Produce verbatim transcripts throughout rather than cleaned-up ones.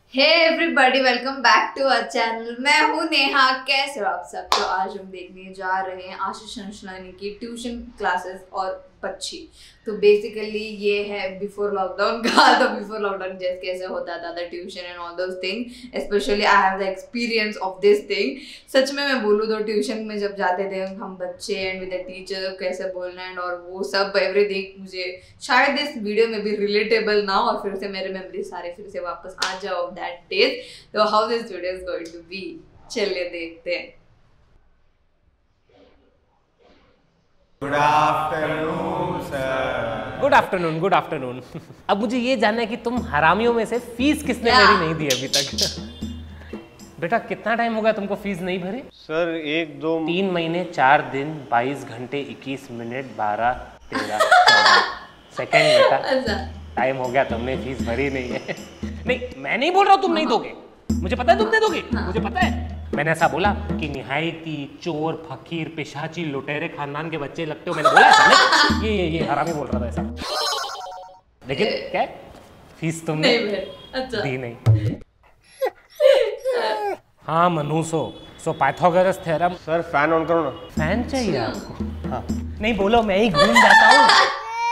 Hey everybody, welcome back to our channel. मैं हूँ नेहा। कैसे हो आप सब? तो आज हम देखने जा रहे हैं आशीष अंशलानी की ट्यूशन क्लासेस और बच्ची। तो बेसिकली ये है बिफोर लॉकडाउन का। तो बिफोर लॉकडाउन जैसे कैसे होता था the tuition and all those thing, specially I have the experience of this thing. सच में मैं बोलूँ तो ट्यूशन में जब जाते थे हम बच्चे एंड विद द टीचर कैसे बोलना एंड और वो सब एवरीथिंग, मुझे शायद इस वीडियो में भी रिलेटेबल ना और फिर से मेरे मेमोरी सारे फिर से वापस आ जाओ दैट डेज। तो how this video is going to be, चलिए देखते हैं। Good afternoon sir. Good afternoon good afternoon. अब मुझे ये जानना है कि तुम हरामियों में से फीस किसने मेरी नहीं दी अभी तक? बेटा कितना टाइम हो गया तुमको फीस नहीं भरे? सर एक दो तीन महीने चार दिन बाईस घंटे इक्कीस मिनट बारह तेरह सेकेंड बेटा टाइम हो गया, तुमने फीस भरी नहीं है। नहीं मैं नहीं बोल रहा हूँ तुम नहीं दोगे, मुझे पता है तुम नहीं दोगे, मुझे पता है। मैंने ऐसा बोला कि निहायती चोर फकीर पिशाची लुटेरे खानदान के बच्चे लगते हो, मैंने बोला ऐसा नहीं। ये ये ये हरामी बोल रहा था ऐसा। लेकिन क्या फीस तुमने अच्छा। दी नहीं। हाँ मनुसो so Pythagoras theorem. Sir fan on करो ना। फैन चाहिए आपको? हाँ नहीं बोलो, मैं ही घूम जाता हूँ।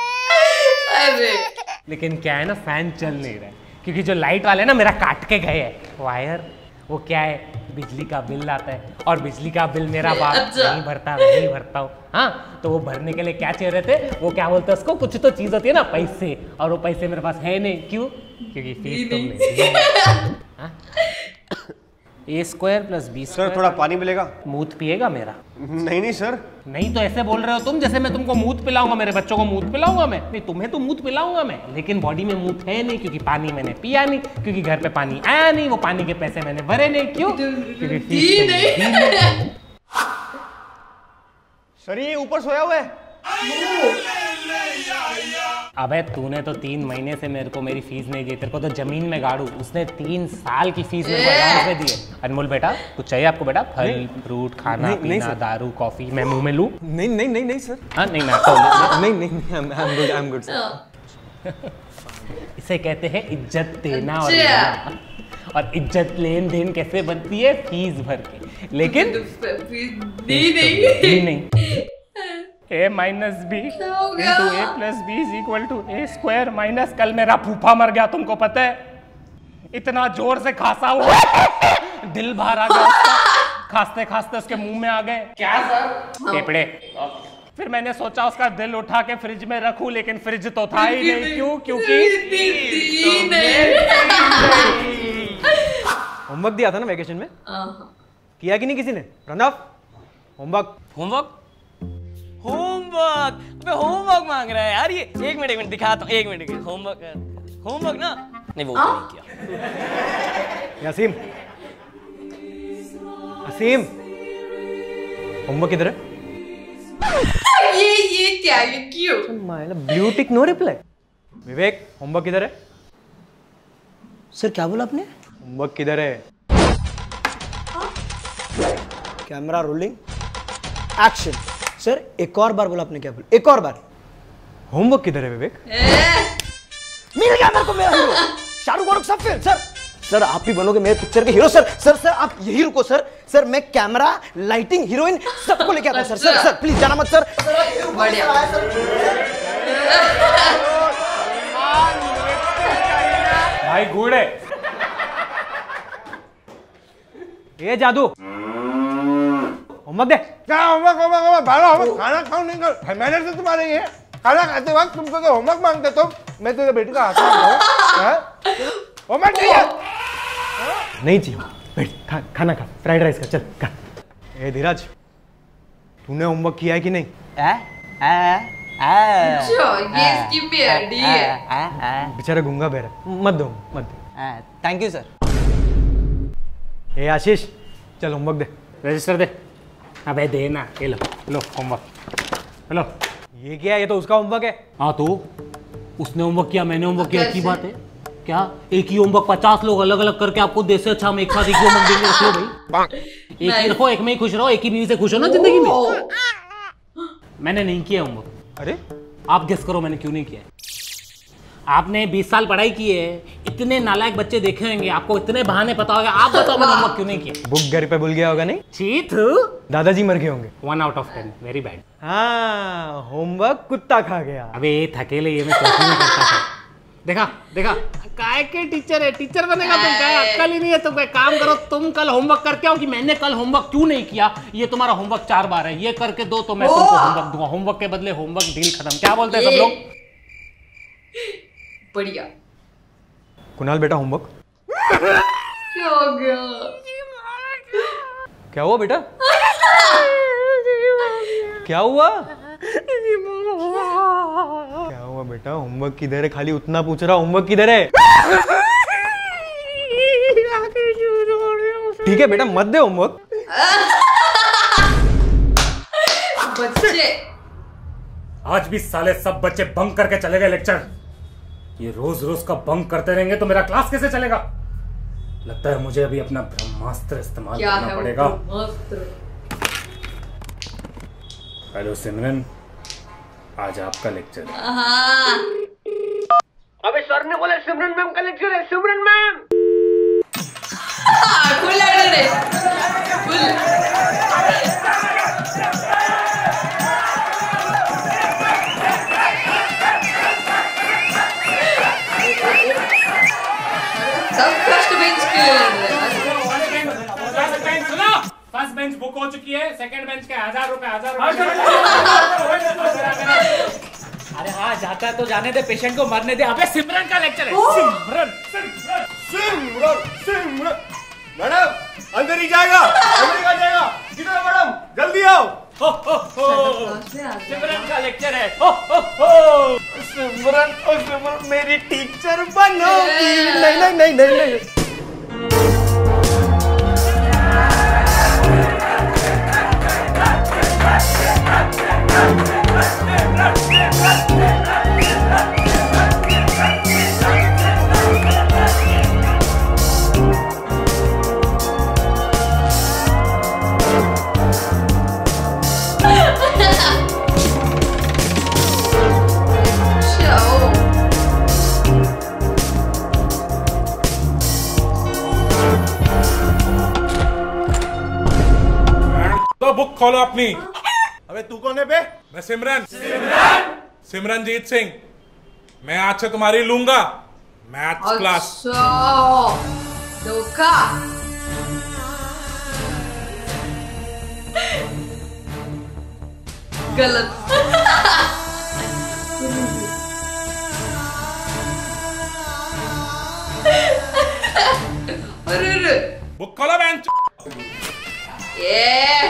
लेकिन क्या है ना, फैन चल नहीं रहा है क्योंकि जो लाइट वाले ना मेरा काट के गए हैं वायर। वो क्या है, बिजली का बिल आता है और बिजली का बिल मेरा बाप नहीं भरता, नहीं भरता हूँ। हाँ तो वो भरने के लिए क्या चाहिए रहते, वो क्या बोलते हैं उसको, कुछ तो चीज होती है ना पैसे, और वो पैसे मेरे पास है नहीं। क्यों? क्योंकि फीस तुमने दी। A square plus B. Sir थोड़ा पानी मिलेगा? मूत पिएगा मेरा? नहीं नहीं सर। नहीं तो ऐसे बोल रहे हो तुम जैसे मैं तुमको मूत पिलाऊंगा, मेरे बच्चों को मूत पिलाऊंगा मैं। नहीं तुम्हें तो मूत पिलाऊंगा मैं, लेकिन बॉडी में मूत है नहीं क्योंकि पानी मैंने पिया नहीं, क्योंकि घर पे पानी आया नहीं, वो पानी के पैसे मैंने भरे नहीं। क्यों? क्योंकि फीस नहीं। सर ये ऊपर सोया हुआ है। अबे तूने तो तीन महीने से मेरे को मेरी फीस नहीं दी, तेरे को तो जमीन में गाड़ू। उसने तीन साल की फीस मेरे को एडवांस में दी है। अनमोल बेटा कुछ चाहिए आपको? बेटा फल फ्रूट खाना नहीं, पीना नहीं दारू कॉफी मैं मुंह में लूं? नहीं नहीं नहीं नहीं सर। हाँ नहीं मैं तो नहीं नहीं I am good I am good sir. इसे कहते हैं इज्जत देना और लेना। और इज्जत लेन देन कैसे बनती है? फीस भर के। लेकिन दी नहीं नहीं। A minus B into A plus B is equal to A square minus. कल मेरा फूफा मर गया, तुमको पता है? इतना जोर से खांसा हुआ दिल बाहर आ गया उसका। खांसते खांसते उसके मुंह में आ गए। क्या सर? फेफड़े। फिर मैंने सोचा उसका दिल उठा के फ्रिज में रखूं, लेकिन फ्रिज तो था ही नहीं। क्यों? क्योंकि होमवर्क दिया था ना वेकेशन में, किया कि नहीं किसी ने? प्रणव होमवर्क होमवर्क होमवर्क अबे होमवर्क मांग रहा है यार ये। एक मिनट एक मिनट दिखाता हूँ, एक मिनट। होमवर्क होमवर्क ना नहीं वो नहीं किया। यासीम असीम होमवर्क किधर है? ये ये क्या, ये क्यों? Blue tick no reply. Vivek homework किधर है? सर क्या बोला आपने? होमवर्क किधर है? Camera rolling action. सर एक और बार बोला आपने, क्या बोला? एक और बार। होमवर्क किधर है विवेक? मिल गया मेरे को मेरा हीरो, शाहरुख खान सब फिल्म। सर सर आप ही बनोगे मेरे पिक्चर के हीरो। सर सर सर आप यही रुको सर। सर मैं कैमरा लाइटिंग हीरोइन सबको लेके आता हूं। सर सर सर प्लीज जाना मत सर। भाई गुड़ है ये जादू। होमवर्क दे। क्या होमवर्क होमवर्क होमवर्क भालो होमवर्क। खाना खाओ नहीं कर, मैंने से तुम्हारे ये खाना खाते वक्त तुमको तो होमवर्क मांगते तुम। मैं तेरे बेटे का हाथ मांगता हूँ। होमवर्क चाहिए? नहीं चाहिए बैठ खा, खाना खा, फ्राइड राइस का, चल खा। ए धीरज तूने होमवर्क किया है कि नहीं? आ आ आ ये इसकी बेटी है। बेचारा गूंगा बहरा, मत दो मत दो। Thank you sir. ए आशीष चल होमवर्क दे। रजिस्टर दे। अबे दे ना, ये लो लो होमवर्क लो। ये क्या है? ये तो उसका होमवर्क है। हाँ तो उसने होमवर्क किया, मैंने होमवर्क किया, एक ही बात है क्या? एक ही होमवर्क पचास लोग अलग अलग करके आपको दे से अच्छा हम एक साथ एक ही होमवर्क देंगे। रख लो भाई, एक ही रखो, एक में ही खुश रहो, एक ही बीवी से खुश हो ना जिंदगी में। मैंने नहीं किया होमवर्क। अरे आप गेस करो मैंने क्यों नहीं किया? आपने बीस साल पढ़ाई की है, इतने नालायक बच्चे देखे होंगे, आपको इतने बहाने पता होगा, आप बताओ मैंने होमवर्क क्यों नहीं किया? बुक घर पे भूल गया होगा नहीं? चीत दादाजी मर गए होंगे। One out of ten, very bad. हाँ, होमवर्क कुत्ता खा गया। अबे ये थकेले ये मैं चौथी में करता था। देखा देखा काय के टीचर है, टीचर बनेगा तुम, क्या अक्ल ही नहीं है तुमको? काम करो, तुम कल होमवर्क करके आओ कि मैंने कल होमवर्क क्यों नहीं किया, ये तुम्हारा होमवर्क चार बार है, ये करके दो तो मैं तुमको होमवर्क दूंगा, होमवर्क के बदले होमवर्क, डील खत्म। क्या बोलते हैं सब लोग? बढ़िया। कुणाल बेटा होमवर्क क्या हो गया? क्या हुआ बेटा? क्या हुआ? क्या हुआ बेटा? होमवर्क किधर है? खाली उतना पूछ रहा, होमवर्क किधर है? ठीक है बेटा, मत दे होमवर्क। बच्चे आज भी साले सब बच्चे बंक करके चले गए लेक्चर। ये रोज रोज का बंक करते रहेंगे तो मेरा क्लास कैसे चलेगा? लगता है मुझे अभी अपना ब्रह्मास्त्र इस्तेमाल क्या करना है पड़ेगा। ब्रह्मास्त्र? हेलो सिमरन, आज आपका लेक्चर है। हाँ। अबे सर ने बोला सिमरन मैम का लेक्चर है, सिमरन मैम। हाँ, फुल अटेंडेंस, फुल। सब फर्स्ट बेंच के लिए लग रहे हैं। फर्स्ट बेंच बुक हो चुकी है, सेकंड बेंच के हजार रुपए हजार अरे हाँ, जाता है तो जाने दे, पेशेंट को मरने दे। अबे सिमरन का लेक्चर है। सिमरन सिमरन सिमरन सिमरन मैडम अंदर ही जाएगा, अंदर ही जाएगा। किधर है मैडम? जल्दी आओ। हो हो हो सिमरन का लेक्चर है। हो हो हो सिमरन और सिमरन मेरी टीचर बनोगी। नहीं नहीं नहीं नहीं नहीं तो बुक खोलो अपनी। अबे तू कौन है बे? मैं सिमरन सिमरन सिमरनजीत सिंह। मैं आज से तुम्हारी लूंगा मैथ्स क्लास। धोखा। गलत। अरे अरे बुक खोलो बेंच। ये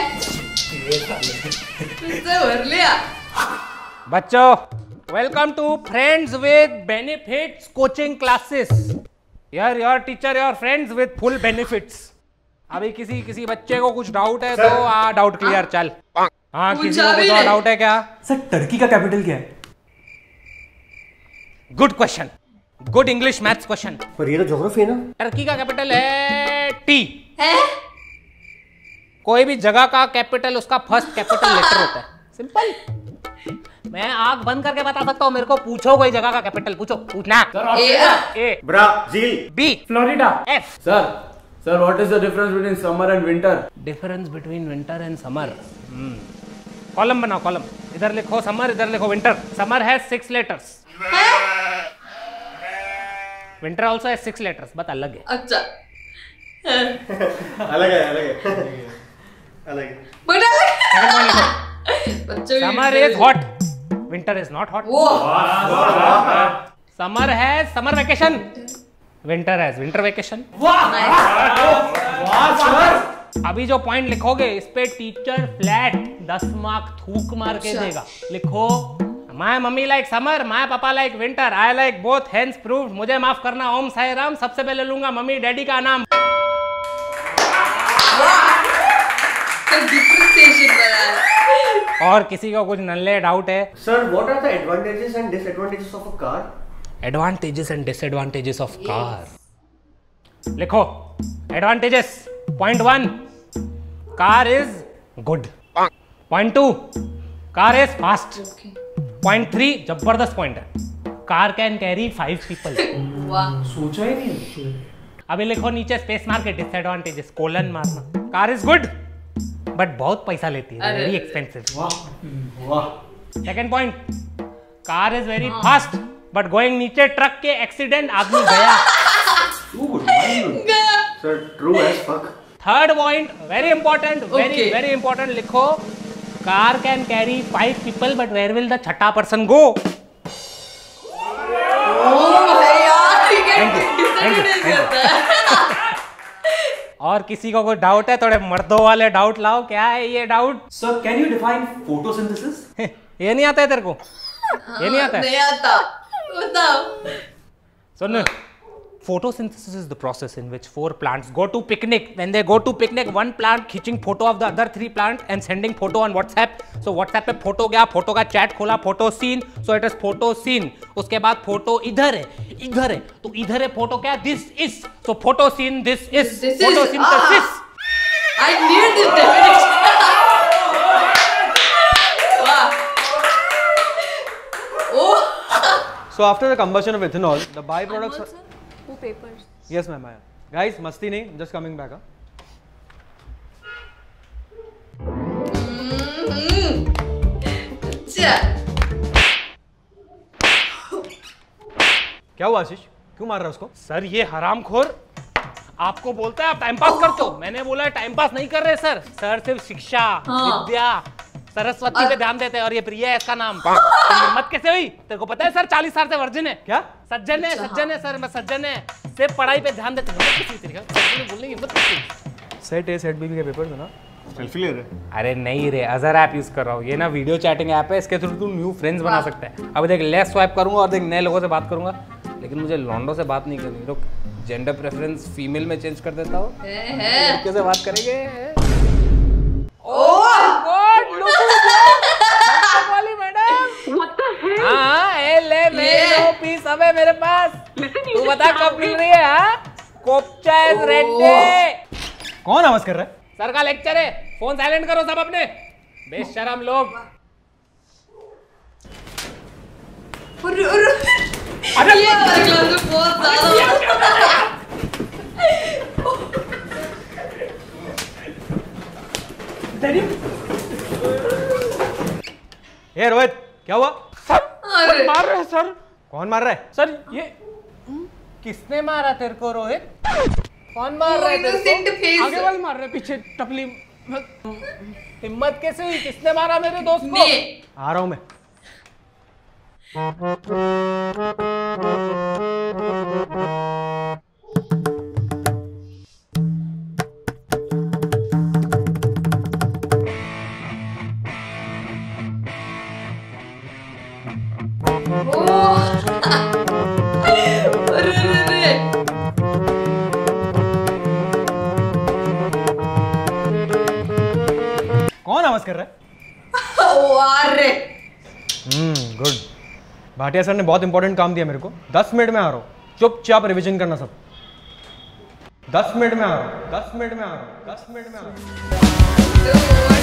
भर लिया। बच्चों, welcome to friends with benefits coaching classes. यार your teacher your friends with full benefits. अभी किसी किसी बच्चे को कुछ डाउट है तो आ डाउट क्लियर चल। हाँ, किसी को कुछ डाउट है क्या? सर टर्की का कैपिटल क्या है? Good question, good English maths question. पर ये तो ज्योग्राफी है ना। टर्की का कैपिटल है टी। है? कोई भी जगह का कैपिटल उसका फर्स्ट कैपिटल लेटर होता है, सिंपल। मैं आंख बंद करके बता सकता हूँ, मेरे को पूछो कोई जगह का कैपिटल, पूछो, पूछना। A Brazil. B Florida. F Sir, sir, what is the difference between summer and winter? Difference between winter and summer. Column बनाओ, कॉलम। इधर लिखो समर, इधर लिखो विंटर। समर है सिक्स लेटर्स, विंटर ऑल्सो है सिक्स लेटर्स, बट अलग है। अच्छा। अलग है, अलग है, अलग है। Summer is hot, winter is not hot. Summer है समर वेकेशन, विंटर है विंटर वेकेशन। अभी जो पॉइंट लिखोगे इस पे टीचर फ्लैट दस मार्क थूक मार के देगा। लिखो my mummy like summer, my papa like winter, I like both, hence proved. मुझे माफ करना, ओम साई राम। सबसे पहले लूंगा मम्मी डैडी का नाम। और किसी को कुछ नल्ले डाउट है? Sir, what are the advantages and disadvantages of a car? Advantages and disadvantages of car. लिखो advantages. Point one, car is good. Point two, car is fast. Point three, जबरदस्त पॉइंट है, car can carry five people. वाह, सोचा ही नहीं। अभी लिखो नीचे space मार के डिसएडवांटेजेस कोलन मारना। कार इज गुड बट बहुत पैसा लेती है, वेरी एक्सपेंसिव। वाह वाह। Second point, car is very fast but going नीचे ट्रक के एक्सीडेंट आदमी गया। Sir true as fuck. Third point very important, very very important, लिखो car can carry five people but where will the छठा person go. और किसी को कोई डाउट है, थोड़े मर्दों वाले डाउट लाओ। क्या है ये doubt? Sir can you define photosynthesis? ये नहीं आता है तेरे को? ये नहीं आता है? नहीं आता, बताओ। सुन, photosynthesis is the process in which four plants go to picnic. When they go to picnic, one plant खींचिंग photo of the other three plant and sending photo on WhatsApp. So WhatsApp पे photo गया, photo का chat खोला, photo scene. So it is photo scene. उसके बाद photo इधर है, इधर है, तो इधर है photo क्या? This is. So photo scene, this is. This photosynthesis. Ah, I knew this definition. Wow. Oh. So after the combustion of ethanol, the byproducts. Sir, two papers. Yes, ma'am. I am. Guys, मस्ती नहीं, just coming back. Huh? अच्छा। क्या हुआ आशीष? क्यों मार रहा है उसको? सर ये हरामखोर आपको बोलता है आप टाइम पास करते हो। मैंने बोला टाइम पास नहीं कर रहे सर। सर सिर्फ शिक्षा, हाँ। विद्या, सरस्वती पे ध्यान देते हैं। और ये प्रिया है इसका नाम। हिम्मत कैसे हुई? तेरे को पता है सर चालीस साल से वर्जिन है। क्या? सज्जन है, सज्जन है सर, मैं सज्जन है। सिर्फ पढ़ाई पे ध्यान देते हैं। बोलने की हिम्मत कैसे? सेट ए सेट बी के पेपर थे ना? सेल्फी ले रहे? अरे नहीं रे, अजर ऐप यूज कर रहा हूँ। ये ना वीडियो चैटिंग ऐप है, इसके थ्रू तू न्यू फ्रेंड्स बना सकता है। अब देख, लेफ्ट स्वाइप करूंगा और देख नए लोगों से बात करूंगा, लेकिन मुझे लॉन्डो से बात नहीं करनी। रुक, जेंडर प्रेफरेंस फीमेल में चेंज कर देता हूँ। कैसे बात करेंगे? ओह गॉड, लुक वाली मैडम। What the hell? हां, ए ले मेरे पीस अब है मेरे पास। तू बता कब मिल रही है? हां, कोपचा इज रेडी। कौन आवाज कर रहा है? सर का लेक्चर है। फोन साइलेंट करो सब अपने, बेशरम लोग। अरे अरे ये वाला क्लास में बहुत ज्यादा। ए रोहित, क्या हुआ? सर मार रहे हैं सर। कौन मार रहा है? सर ये किसने मारा तेरे को रोहित? कौन मार रहा है तेरे को? आगे वाले मार रहे, पीछे टपली। हिम्मत कैसे हुई? किसने मारा मेरे दोस्त को? आ रहा हूं मैं। कौन आवाज कर रहा है? हम्म गुड। भाटिया सर ने बहुत इंपॉर्टेंट काम दिया मेरे को। दस मिनट में आ रहा हूँ, चुपचाप रिवीजन करना सब। दस मिनट में आ रहा हूँ, दस मिनट में आ रहा हूँ, दस मिनट में आ रहा हूँ।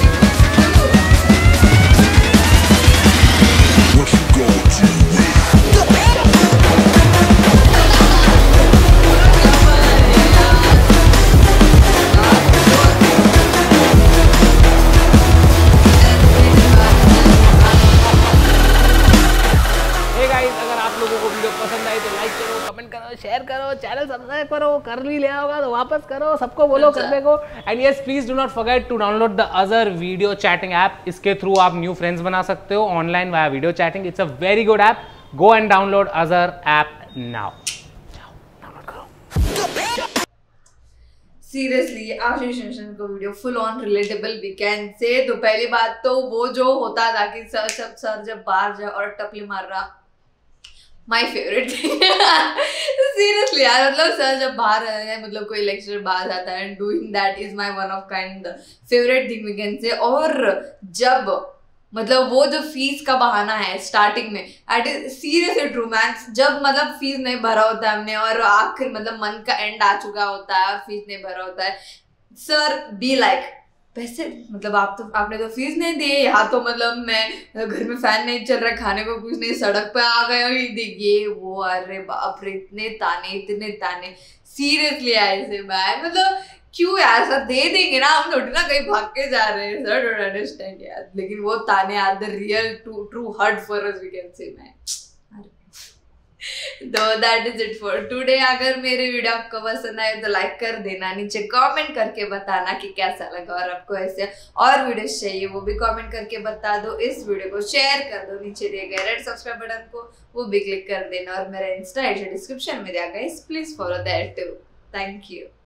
शेयर करो, चैनल सब्सक्राइब करो, कर भी लिया होगा तो वापस करो, सबको बोलो करने को। And yes, please do not forget to download the Azar video chatting app. इसके थ्रू आप न्यू फ्रेंड्स बना सकते हो online via video chatting. It's a very good app. Go and download Azar app now. Download करो। Seriously Ashish Chanchal को video full on relatable we can say. तो पहली बात तो वो जो होता था कि सर सब सर जब बाहर जाए और टपली मार रहा, माई फेवरेट थिंग। सीरियसली यार, मतलब सर जब बाहर है, मतलब कोई लेक्चर बाहर जाता है, doing that is my one of kind favourite thing we can say. और जब मतलब वो जो फीस का बहाना है स्टार्टिंग में, it is seriously true man. जब मतलब फीस नहीं भरा होता है हमने और आखिर मतलब मंथ का एंड आ चुका होता है और फीस नहीं भरा होता है, सर बी लाइक पैसे मतलब आप तो आपने तो फीस नहीं दी, यहाँ तो मतलब मैं घर में फैन नहीं चल रहा, खाने को कुछ नहीं, सड़क पे आ गए और ये देखिए वो, अरे बाप रे इतने ताने इतने ताने, सीरियसली ऐसे मैं मतलब क्यों ऐसा दे देंगे ना, हम थोड़ी ना कहीं भाग के जा रहे हैं, सर डोंट अंडरस्टैंड यार, लेकिन वो ताने are the real true true hurt for us we can say मैं। तो that is it for today. अगर मेरे वीडियो आपको पसंद आए तो लाइक कर देना, नीचे कमेंट करके बताना कि कैसा लगा, और आपको ऐसे और वीडियोस चाहिए वो भी कमेंट करके बता दो। इस वीडियो को शेयर कर दो, नीचे दिए गए रेड सब्सक्राइब बटन को वो भी क्लिक कर देना, और मेरा इंस्टा डिस्क्रिप्शन में दिया गया, please follow that too. Thank you.